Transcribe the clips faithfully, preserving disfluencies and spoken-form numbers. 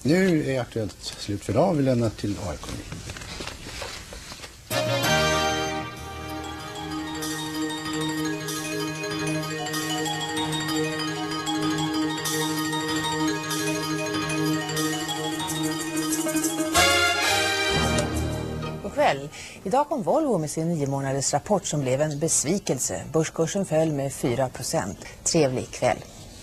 Nu är Aktuellt slut för idag. Vi lämnar till A I K. Kväll. Idag kom Volvo med sin nio månaders rapport som blev en besvikelse. Börskursen föll med fyra procent. Trevlig kväll.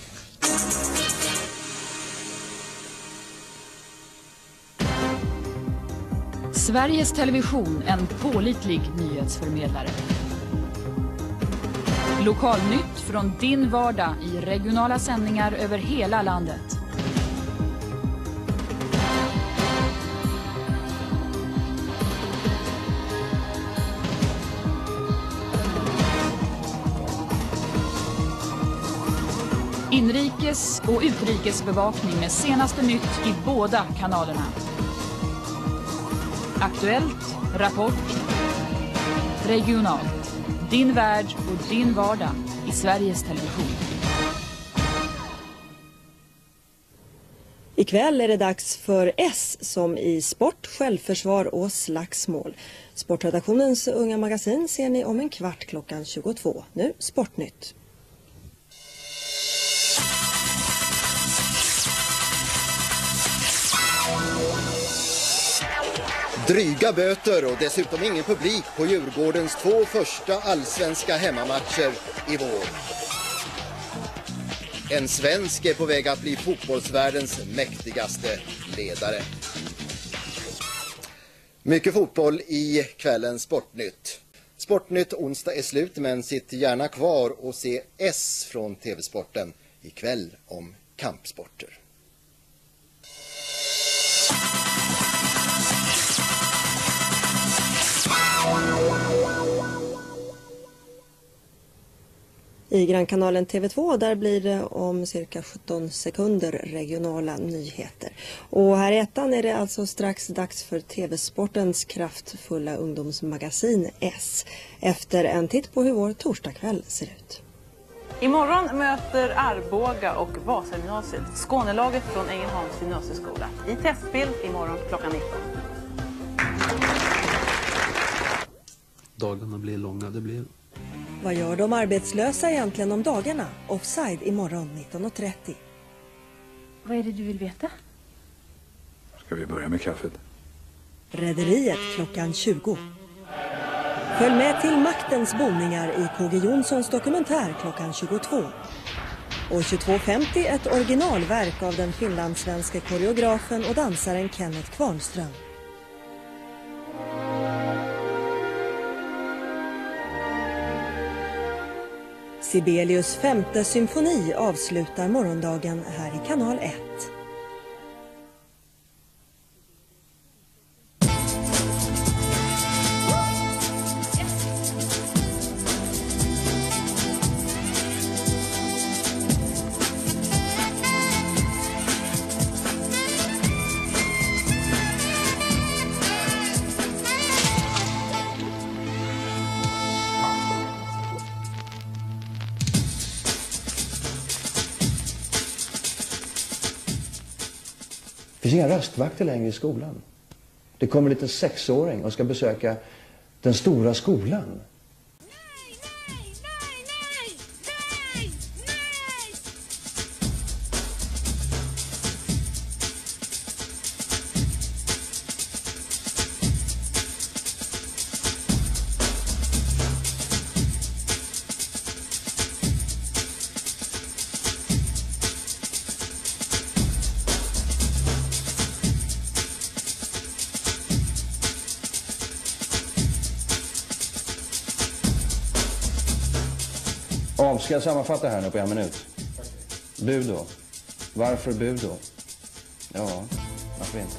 Sveriges Television, en pålitlig nyhetsförmedlare. Lokalnytt från din vardag i regionala sändningar över hela landet. Inrikes- och utrikesbevakning med senaste nytt i båda kanalerna. Aktuellt, Rapport, regionalt. Din värld och din vardag i Sveriges Television. Ikväll är det dags för S som i sport, självförsvar och slagsmål. Sportredaktionens unga magasin ser ni om en kvart klockan tjugotvå. Nu Sportnytt. Dryga böter och dessutom ingen publik på Djurgårdens två första allsvenska hemmamatcher i vår. En svensk är på väg att bli fotbollsvärldens mäktigaste ledare. Mycket fotboll i kvällens Sportnytt. Sportnytt onsdag är slut, men sitt gärna kvar och se S från T V-sporten ikväll om kampsporter. I grannkanalen T V två där blir det om cirka sjutton sekunder regionala nyheter. Och här i ettan är det alltså strax dags för T V-sportens kraftfulla ungdomsmagasin S. Efter en titt på hur vår torsdagkväll ser ut. Imorgon möter Arboga och Vasagymnasiet Skånelaget från Ängelholms gymnasieskola i testspel imorgon klockan nitton. Dagarna blir långa, det blir. Vad gör de arbetslösa egentligen om dagarna? Offside imorgon nitton och trettio. Vad är det du vill veta? Ska vi börja med kaffet? Rederiet klockan tjugo. Följ med till maktens boningar i K G Jonssons dokumentär klockan tjugotvå. Och tjugotvå femtio ett originalverk av den finlandssvenske koreografen och dansaren Kenneth Kvarnström. Sibelius femte symfoni avslutar morgondagen här i kanal ett. Det finns inga rastvakter längre i skolan. Det kommer en liten sexåring och ska besöka den stora skolan. Ja, ska jag sammanfatta här nu på en minut? Bu då? Varför bu då? Ja, varför inte?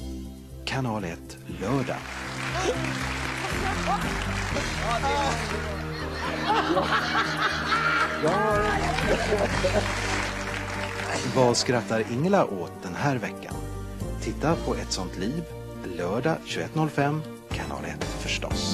Kanal ett lördag. Vad skrattar Ingela åt den här veckan? Titta på Ett sånt liv, lördag tjugoett noll fem, kanal ett förstås.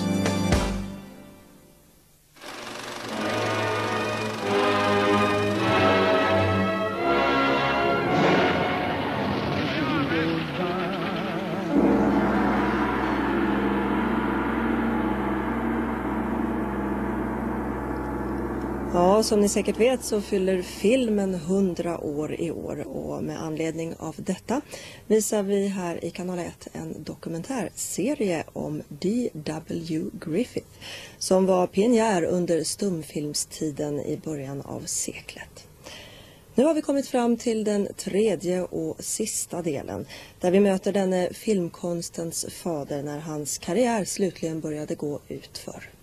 Ja, som ni säkert vet så fyller filmen hundra år i år och med anledning av detta visar vi här i kanal ett en dokumentärserie om D W Griffith som var pionjär under stumfilmstiden i början av seklet. Nu har vi kommit fram till den tredje och sista delen där vi möter denne filmkonstens fader när hans karriär slutligen började gå utför.